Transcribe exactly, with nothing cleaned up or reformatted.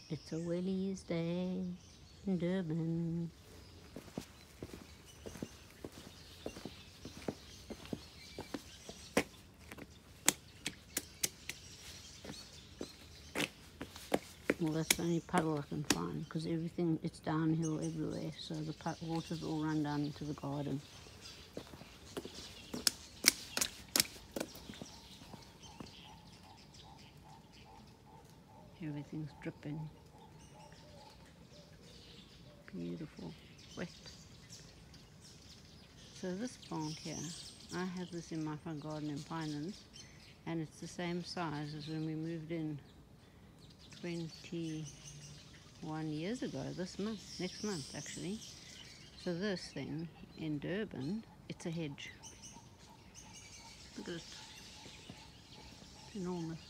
It's a wellies day in Durban. Well, that's the only puddle I can find because everything, it's downhill everywhere, so the water's all run down into the garden. Everything's dripping. Beautiful, wet. So this plant here, I have this in my front garden in Pinelands, and it's the same size as when we moved in twenty-one years ago, this month, next month actually. So this thing in Durban, it's a hedge. Look at it, it's enormous.